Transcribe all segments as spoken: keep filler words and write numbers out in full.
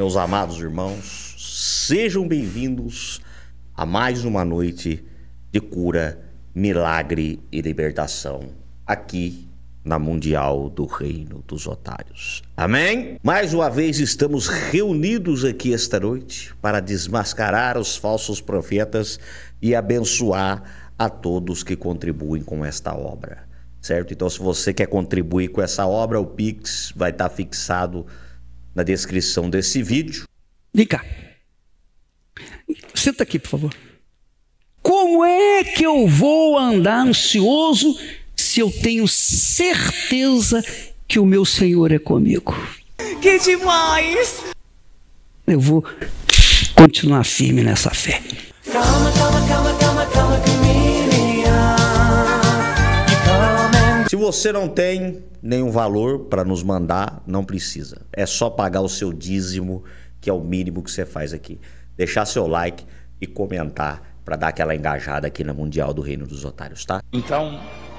Meus amados irmãos, sejam bem-vindos a mais uma noite de cura, milagre e libertação aqui na Mundial do Reino dos Otários. Amém? Mais uma vez estamos reunidos aqui esta noite para desmascarar os falsos profetas e abençoar a todos que contribuem com esta obra, certo? Então, se você quer contribuir com essa obra, o Pix vai estar fixado na descrição desse vídeo. Vem cá. Senta aqui, por favor. Como é que eu vou andar ansioso se eu tenho certeza que o meu Senhor é comigo? Que demais! Eu vou continuar firme nessa fé. Calma, calma, calma, calma, calma, calma. Se você não tem nenhum valor para nos mandar, não precisa. É só pagar o seu dízimo, que é o mínimo que você faz aqui. Deixar seu like e comentar para dar aquela engajada aqui na Mundial do Reino dos Otários, tá? Então,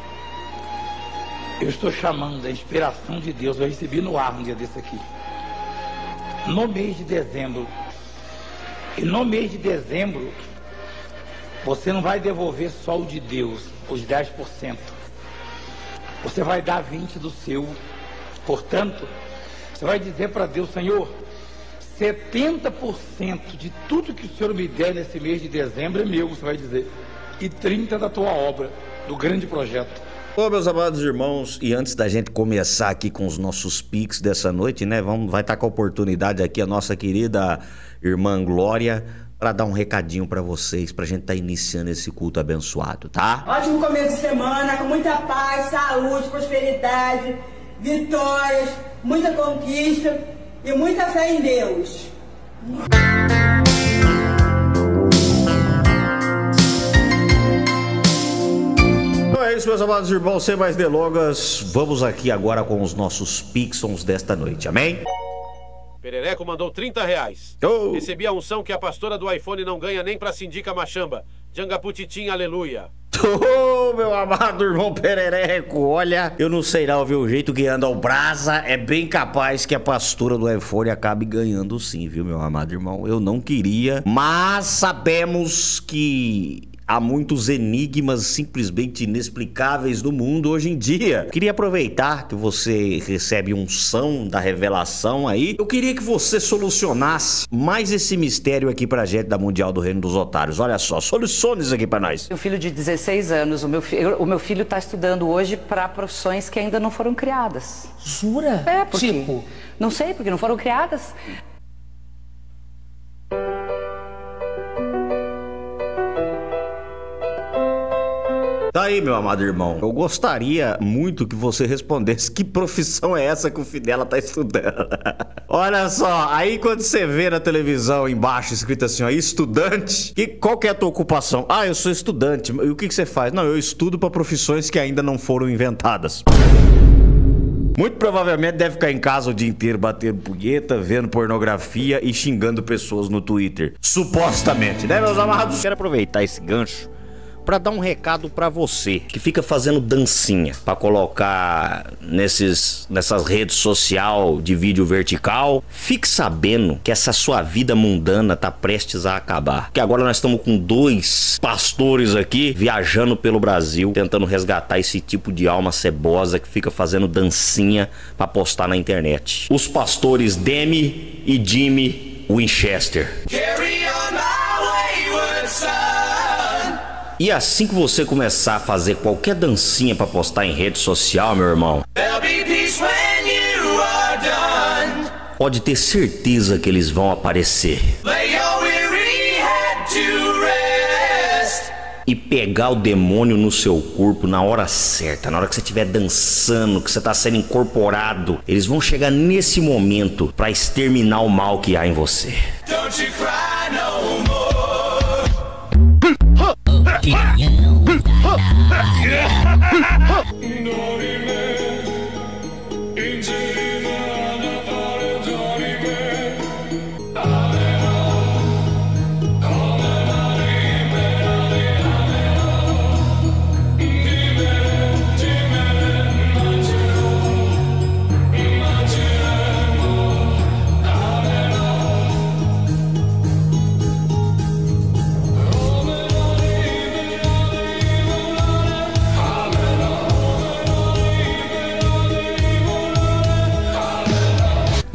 eu estou chamando a inspiração de Deus. Eu recebi no ar um dia desse aqui. No mês de dezembro. E no mês de dezembro, você não vai devolver só o de Deus, os dez por cento. Você vai dar vinte do seu. Portanto, você vai dizer para Deus: Senhor, setenta por cento de tudo que o Senhor me der nesse mês de dezembro é meu, você vai dizer. E trinta da tua obra, do grande projeto. Ô, meus amados irmãos, e antes da gente começar aqui com os nossos pics dessa noite, né? Vamos, vai estar com a oportunidade aqui a nossa querida irmã Glória para dar um recadinho para vocês, pra gente estar iniciando esse culto abençoado, tá? Ótimo começo de semana, com muita paz, saúde, prosperidade, vitórias, muita conquista e muita fé em Deus. Então é isso, meus amados irmãos, sem mais delongas, vamos aqui agora com os nossos pixons desta noite, amém? Perereco mandou trinta reais. Oh. Recebi a unção que a pastora do iPhone não ganha nem pra Sindica Machamba. Jangaputitim, aleluia. Ô, oh, meu amado irmão Perereco, olha, eu não sei não, viu? O jeito que anda o brasa, é bem capaz que a pastora do iPhone acabe ganhando sim, viu, meu amado irmão? Eu não queria, mas sabemos que há muitos enigmas simplesmente inexplicáveis no mundo hoje em dia. Queria aproveitar que você recebe unção da revelação aí. Eu queria que você solucionasse mais esse mistério aqui pra gente da Mundial do Reino dos Otários. Olha só, soluções aqui pra nós. Meu filho de dezesseis anos, o meu, fi o meu filho tá estudando hoje para profissões que ainda não foram criadas. Jura? É, porque... Tipo? Não sei, porque não foram criadas. Tá aí, meu amado irmão. Eu gostaria muito que você respondesse que profissão é essa que o Fidela tá estudando. Olha só, aí quando você vê na televisão embaixo escrito assim, ó, estudante, que, qual que é a tua ocupação? Ah, eu sou estudante. E o que que você faz? Não, eu estudo para profissões que ainda não foram inventadas. Muito provavelmente deve ficar em casa o dia inteiro batendo punheta, vendo pornografia e xingando pessoas no Twitter. Supostamente, né, meus amados? Quero aproveitar esse gancho pra dar um recado pra você que fica fazendo dancinha pra colocar nesses, nessas redes sociais de vídeo vertical. Fique sabendo que essa sua vida mundana tá prestes a acabar. Que agora nós estamos com dois pastores aqui viajando pelo Brasil, tentando resgatar esse tipo de alma cebosa que fica fazendo dancinha pra postar na internet. Os pastores Demi e Jimmy Winchester. Carry on my wayward son. E assim que você começar a fazer qualquer dancinha pra postar em rede social, meu irmão, pode ter certeza que eles vão aparecer e pegar o demônio no seu corpo na hora certa. Na hora que você estiver dançando, que você está sendo incorporado, eles vão chegar nesse momento para exterminar o mal que há em você. Don't you cry no more.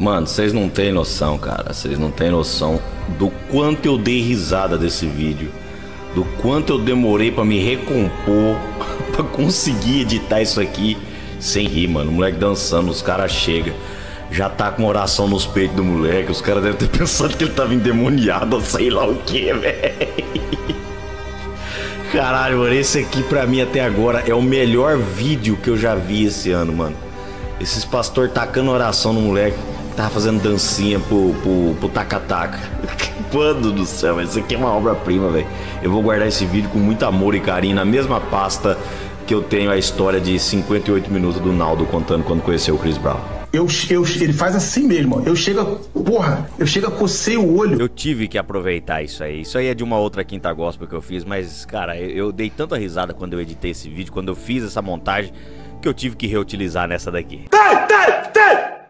Mano, vocês não têm noção, cara. Vocês não têm noção do quanto eu dei risada desse vídeo. Do quanto eu demorei pra me recompor pra conseguir editar isso aqui sem rir, mano. O moleque dançando, os caras chegam, já tá com oração nos peitos do moleque. Os caras devem ter pensado que ele tava endemoniado ou sei lá o que, velho. Caralho, mano, esse aqui pra mim até agora é o melhor vídeo que eu já vi esse ano, mano. Esses pastor tacando oração no moleque, tava fazendo dancinha pro, pro, pro taca-taca. Mano do céu, isso aqui é uma obra-prima, velho. Eu vou guardar esse vídeo com muito amor e carinho na mesma pasta que eu tenho a história de cinquenta e oito minutos do Naldo contando quando conheceu o Chris Brown. Eu, eu, ele faz assim mesmo, eu chego, porra, eu chego a cocei o olho. Eu tive que aproveitar isso aí. Isso aí é de uma outra quinta gospel que eu fiz, mas, cara, eu, eu dei tanta risada quando eu editei esse vídeo, quando eu fiz essa montagem, que eu tive que reutilizar nessa daqui. Tem, tem, tem!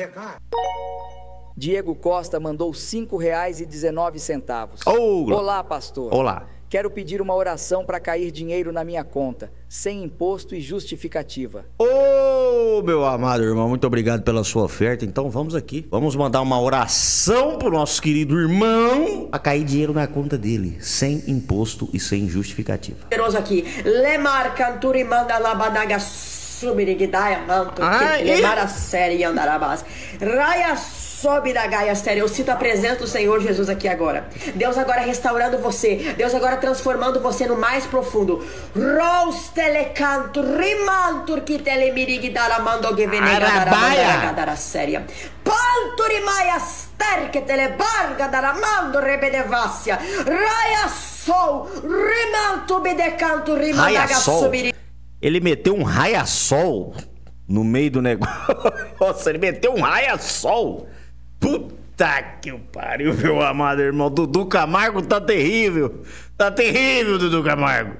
Diego Costa mandou cinco reais e dezenove centavos. Oh, Olá, pastor. Olá. Quero pedir uma oração para cair dinheiro na minha conta, sem imposto e justificativa. Ô, oh, meu amado irmão, muito obrigado pela sua oferta. Então vamos aqui. Vamos mandar uma oração pro nosso querido irmão a cair dinheiro na conta dele, sem imposto e sem justificativa. Poderoso aqui. Lemar canturi manda labadaga subirigidaya manto. Lemar a série andarabas. Raia sobe da gaia séria. Eu sinto a presença do Senhor Jesus aqui agora. Deus agora restaurando você. Deus agora transformando você no mais profundo. Rous telecanto rimantur que telemirigidara mando que venega séria. Panturimaya ster que telebarga daramando rebedevácia. Raia sol rimanto bedecanto rimandaga subiri. Ele meteu um raia-sol no meio do negócio. Nossa, ele meteu um raia-sol. Puta que pariu, meu amado irmão. Dudu Camargo tá terrível. Tá terrível, Dudu Camargo.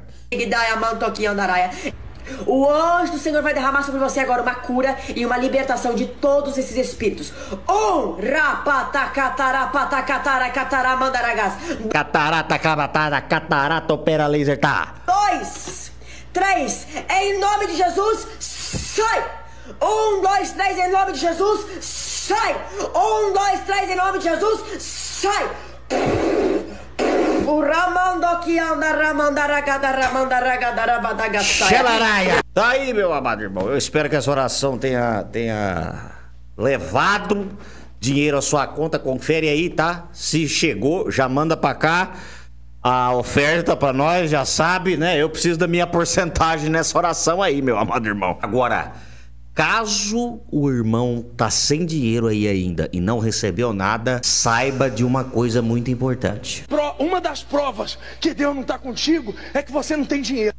O anjo do Senhor vai derramar sobre você agora uma cura e uma libertação de todos esses espíritos. Um, rapata, catara, pata, catara, catara, mandaragas. Catarata, cabatara, catarata, opera laser, tá. Dois, três, em nome de Jesus, sai. Um, dois, três, em nome de Jesus, sai. Um, dois, três, em nome de Jesus, sai. O ramando que anda ramandaragada ramandaragada rabadagaçaia. Tá aí, meu amado irmão. Eu espero que essa oração tenha, tenha levado dinheiro à sua conta. Confere aí, tá? Se chegou, já manda pra cá a oferta pra nós, já sabe, né? Eu preciso da minha porcentagem nessa oração aí, meu amado irmão. Agora, caso o irmão tá sem dinheiro aí ainda e não recebeu nada, saiba de uma coisa muito importante. Uma das provas que Deus não tá contigo é que você não tem dinheiro.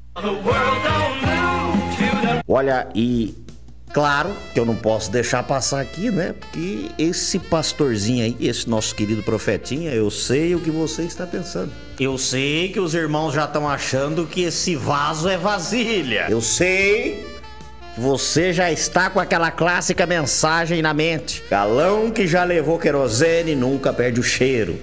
Olha, e claro que eu não posso deixar passar aqui, né? Porque esse pastorzinho aí, esse nosso querido profetinha, eu sei o que você está pensando. Eu sei que os irmãos já estão achando que esse vaso é vasilha. Eu sei... Você já está com aquela clássica mensagem na mente. Galão que já levou querosene nunca perde o cheiro.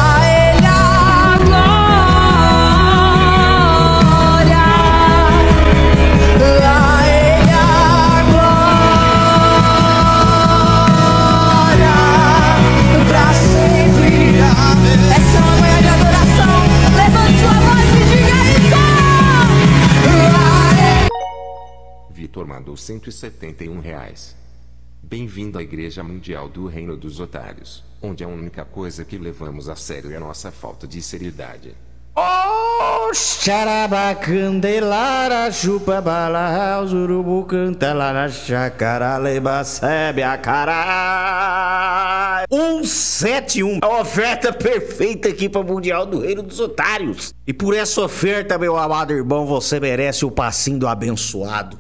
Vitor mandou cento e setenta e um reais. Bem-vindo à Igreja Mundial do Reino dos Otários, onde a única coisa que levamos a sério é a nossa falta de seriedade. Oh, xaraba, candelara, chupa bala, os urubu canta lá na chácara, leba, sebe a cara. um sete um, a oferta perfeita aqui para o Mundial do Reino dos Otários. E por essa oferta, meu amado irmão, você merece o passinho do abençoado.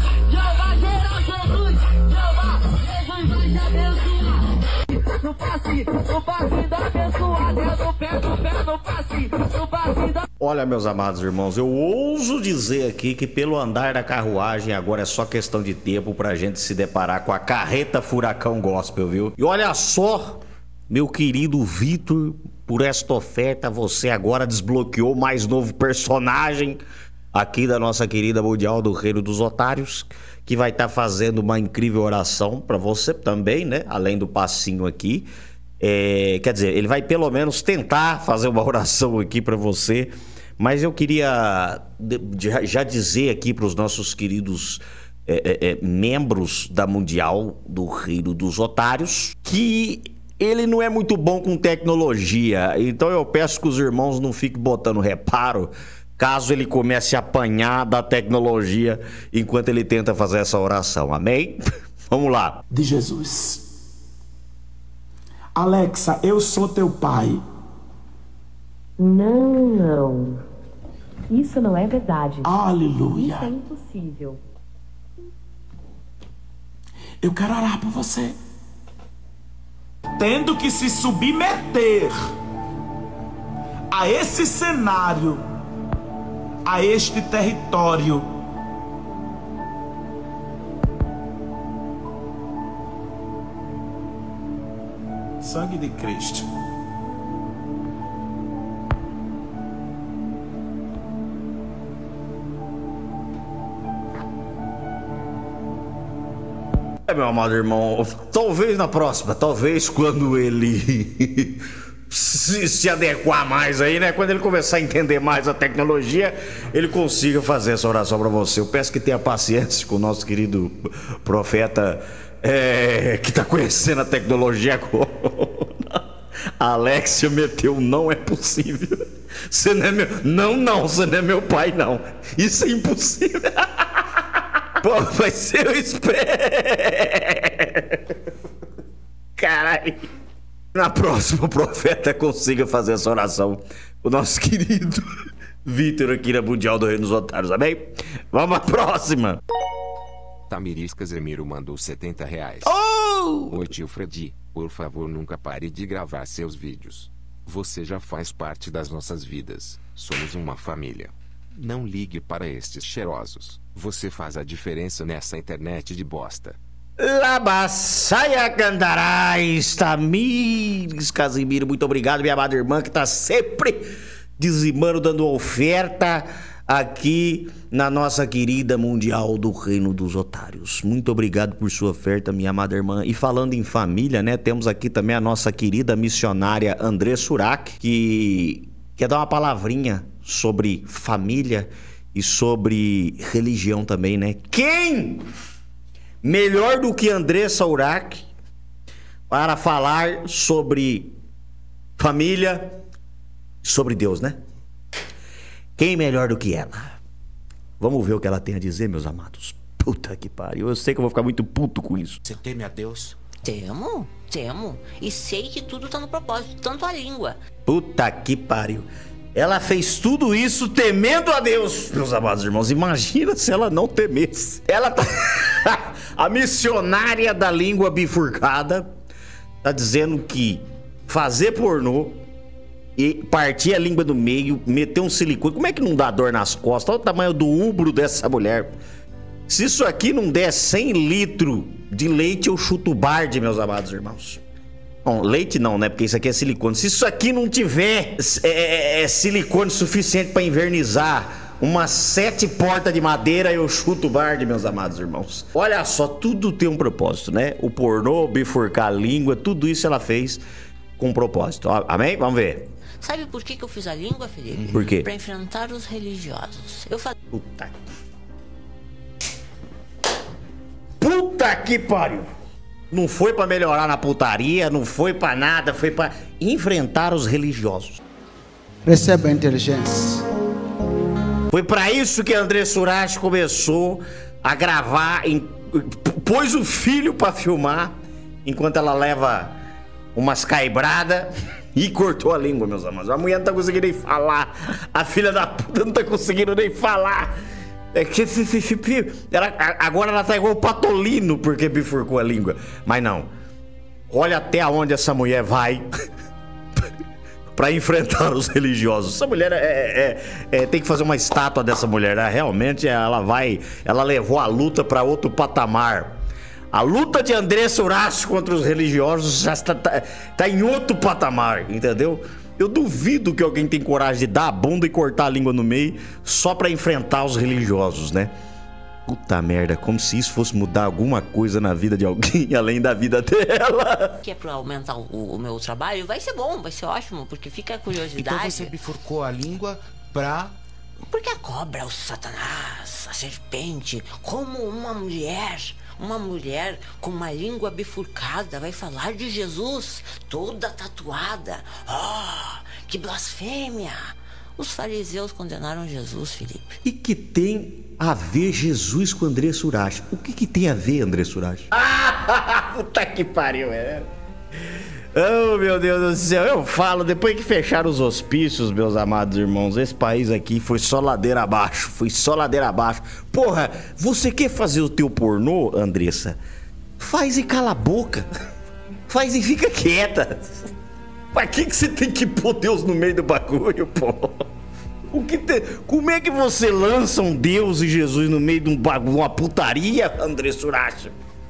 No passe, no passe da abençoada, no pé, no pé, no passe, no passe da... Olha, meus amados irmãos, eu ouso dizer aqui que pelo andar da carruagem agora é só questão de tempo pra gente se deparar com a carreta furacão gospel, viu? E olha só, meu querido Vitor, por esta oferta você agora desbloqueou mais novo personagem aqui da nossa querida Mundial do Reino dos Otários, que vai estar fazendo uma incrível oração para você também, né? Além do passinho aqui. É, quer dizer, ele vai pelo menos tentar fazer uma oração aqui para você. Mas eu queria já dizer aqui para os nossos queridos é, é, membros da Mundial do Reino dos Otários que ele não é muito bom com tecnologia. Então eu peço que os irmãos não fiquem botando reparo caso ele comece a apanhar da tecnologia enquanto ele tenta fazer essa oração. Amém? Vamos lá. De Jesus. Alexa, eu sou teu pai. Não, não. Isso não é verdade. Aleluia. Isso é impossível. Eu quero orar por você. Tendo que se submeter a esse cenário, a este território, sangue de Cristo. É, meu amado irmão, talvez na próxima, talvez quando ele se, se adequar mais aí, né? Quando ele começar a entender mais a tecnologia, ele consiga fazer essa oração para você. Eu peço que tenha paciência com o nosso querido profeta é, que tá conhecendo a tecnologia agora. A Alexia meteu, não é possível. Você não é meu... Não, não, você não é meu pai, não. Isso é impossível. Pô, mas eu espero. Caralho. Na próxima, o profeta consiga fazer essa oração. O nosso querido Vitor aqui na Mundial do Reino dos Otários, amém? Vamos à próxima. Tamiris Casemiro mandou setenta reais. Oh! Oi, tio Freddy. Por favor, nunca pare de gravar seus vídeos. Você já faz parte das nossas vidas. Somos uma família. Não ligue para estes cheirosos. Você faz a diferença nessa internet de bosta. Labaçaia Candarais, Tamires Casimiro, muito obrigado, minha amada irmã, que tá sempre dizimando, dando oferta aqui na nossa querida Mundial do Reino dos Otários. Muito obrigado por sua oferta, minha amada irmã. E falando em família, né, temos aqui também a nossa querida missionária André Surak, que quer dar uma palavrinha sobre família e sobre religião também, né? Quem melhor do que André Surak para falar sobre família, sobre Deus, né? Quem melhor do que ela? Vamos ver o que ela tem a dizer, meus amados. Puta que pariu, eu sei que eu vou ficar muito puto com isso. Você teme a Deus? Temo, temo. E sei que tudo tá no propósito, tanto a língua. Puta que pariu. Ela fez tudo isso temendo a Deus, meus amados irmãos. Imagina se ela não temesse. Ela tá... A missionária da língua bifurcada tá dizendo que fazer pornô e partir a língua do meio, meter um silicone, como é que não dá dor nas costas? Olha o tamanho do úmbro dessa mulher. Se isso aqui não der cem litros de leite, eu chuto o barde, meus amados irmãos. Bom, leite não, né? Porque isso aqui é silicone. Se isso aqui não tiver é, é, é silicone suficiente para invernizar umas sete portas de madeira, eu chuto o barde, meus amados irmãos. Olha só, tudo tem um propósito, né? O pornô, bifurcar a língua, tudo isso ela fez com um propósito. Amém? Vamos ver. Sabe por que que eu fiz a língua, Felipe? Por quê? Pra enfrentar os religiosos. Eu falei... Puta. Puta que pariu. Não foi pra melhorar na putaria, não foi pra nada, foi pra enfrentar os religiosos. Receba a inteligência. Foi pra isso que André Surak começou a gravar, em, pôs o filho pra filmar, enquanto ela leva umas caibradas e cortou a língua, meus amados. A mulher não tá conseguindo nem falar, a filha da puta não tá conseguindo nem falar. É que ela, agora ela tá igual o Patolino porque bifurcou a língua. Mas não. Olha até onde essa mulher vai pra enfrentar os religiosos. Essa mulher é, é, é, tem que fazer uma estátua dessa mulher, né? Realmente ela vai. Ela levou a luta pra outro patamar. A luta de André Surak contra os religiosos já está tá, tá em outro patamar, entendeu? Eu duvido que alguém tem coragem de dar a bunda e cortar a língua no meio só pra enfrentar os religiosos, né? Puta merda, como se isso fosse mudar alguma coisa na vida de alguém além da vida dela. Que é pra aumentar o, o meu trabalho, vai ser bom, vai ser ótimo, porque fica a curiosidade. Então você bifurcou a língua pra... Porque a cobra, o satanás, a serpente, como uma mulher, uma mulher com uma língua bifurcada vai falar de Jesus, toda tatuada. Oh, que blasfêmia! Os fariseus condenaram Jesus, Felipe. E que tem a ver Jesus com André Surak? O que que tem a ver, André Surak? Ah, puta que pariu, é. Oh, meu Deus do céu, eu falo, depois que fecharam os hospícios, meus amados irmãos, esse país aqui foi só ladeira abaixo, foi só ladeira abaixo. Porra, você quer fazer o teu pornô, Andressa? Faz e cala a boca. Faz e fica quieta. Pra que que você tem que pôr Deus no meio do bagulho, pô? O que te... Como é que você lança um Deus e Jesus no meio de um bagulho, uma putaria, André Surak?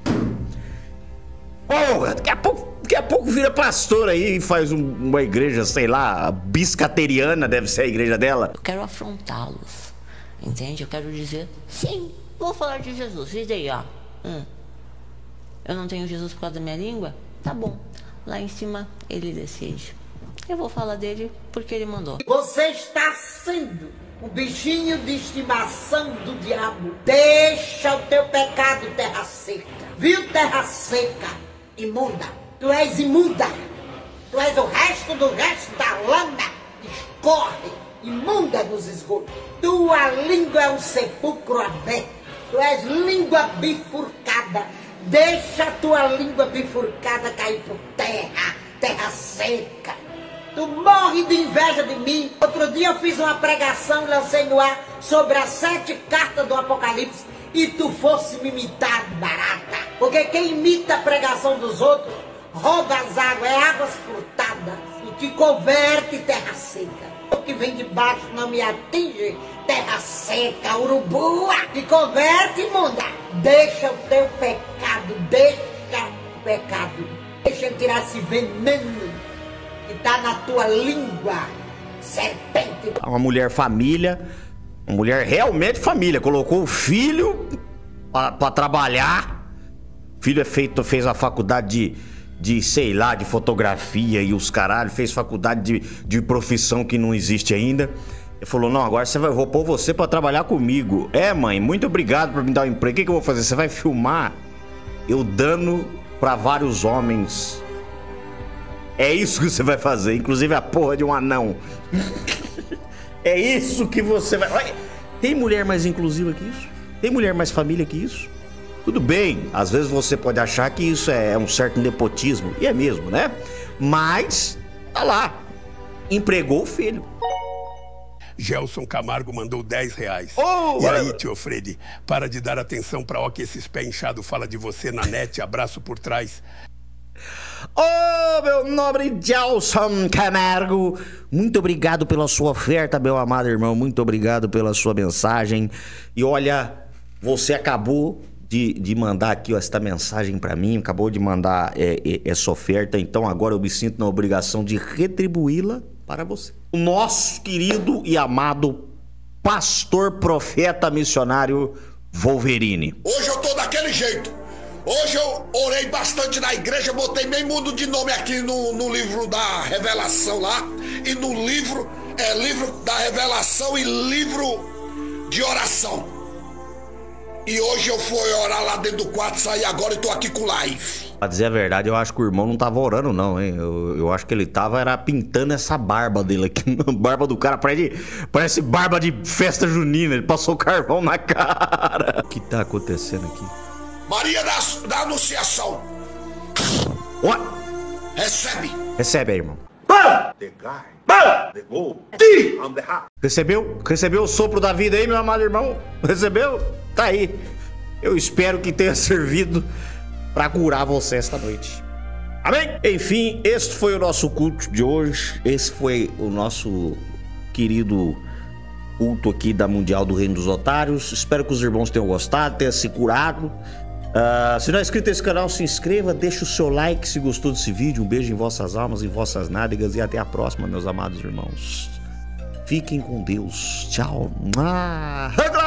Porra, daqui a pouco, daqui a pouco vira pastor aí e faz um, uma igreja, sei lá, biscateriana, deve ser a igreja dela. Eu quero afrontá-los, entende? Eu quero dizer, sim, vou falar de Jesus. E daí, ó, hum, eu não tenho Jesus por causa da minha língua? Tá bom. Lá em cima, ele decide. Eu vou falar dele porque ele mandou. Você está sendo o bichinho de estimação do diabo. Deixa o teu pecado, terra seca. Viu, terra seca? Imunda. Tu és imunda. Tu és o resto do resto da lama. Escorre, imunda nos esgotos. Tua língua é um sepulcro aberto. Tu és língua bifurcada. Deixa a tua língua bifurcada cair por terra, terra seca. Tu morre de inveja de mim. Outro dia eu fiz uma pregação e lancei no ar sobre as sete cartas do Apocalipse e tu fosse me imitar, barata. Porque quem imita a pregação dos outros rouba as águas, é águas furtadas e te converte, terra seca. O que vem de baixo não me atinge, terra seca, urubua. Te converte, imunda. Deixa o teu pecado, deixa o pecado. Deixa ele tirar esse veneno que tá na tua língua, serpente. Uma mulher família, uma mulher realmente família, colocou o filho pra, pra trabalhar. O filho é feito, fez a faculdade de, de, sei lá, de fotografia e os caralho, fez faculdade de, de profissão que não existe ainda. Ele falou, não, agora você vai, vou pôr você pra trabalhar comigo. É, mãe, muito obrigado por me dar um emprego. O que que eu vou fazer? Você vai filmar eu dando pra vários homens. É isso que você vai fazer, inclusive a porra de um anão. É isso que você vai... Tem mulher mais inclusiva que isso? Tem mulher mais família que isso? Tudo bem, às vezes você pode achar que isso é um certo nepotismo, e é mesmo, né? Mas, tá lá, empregou o filho. Gelson Camargo mandou dez reais. Oh, e aí, tio Fred, para de dar atenção pra ó que esses pés inchados fala de você na net, abraço por trás. Oh, meu nobre Gelson Camargo, muito obrigado pela sua oferta, meu amado irmão, muito obrigado pela sua mensagem. E olha, você acabou de, de mandar aqui ó, esta mensagem pra mim, acabou de mandar é, é, essa oferta, então agora eu me sinto na obrigação de retribuí-la para você. O nosso querido e amado pastor, profeta, missionário Wolverine. Hoje eu tô daquele jeito. Hoje eu orei bastante na igreja, botei meio mundo de nome aqui no, no livro da revelação lá. E no livro, é livro da revelação e livro de oração. E hoje eu fui orar lá dentro do quarto, saí agora e tô aqui com live. Pra dizer a verdade, eu acho que o irmão não tava orando não, hein? Eu, eu acho que ele tava era pintando essa barba dele aqui. A barba do cara parece, parece barba de festa junina. Ele passou carvão na cara. O que tá acontecendo aqui? Maria da, da Anunciação. What? Recebe. Recebe aí, irmão. The guy. The gold. I'm the hat. Recebeu? Recebeu o sopro da vida aí, meu amado irmão? Recebeu? Tá aí. Eu espero que tenha servido pra curar você esta noite. Amém? Enfim, este foi o nosso culto de hoje. Esse foi o nosso querido culto aqui da Mundial do Reino dos Otários. Espero que os irmãos tenham gostado, tenham se curado. Uh, se não é inscrito nesse canal, se inscreva, deixa o seu like se gostou desse vídeo. Um beijo em vossas almas, em vossas nádegas e até a próxima, meus amados irmãos. Fiquem com Deus. Tchau. Ah,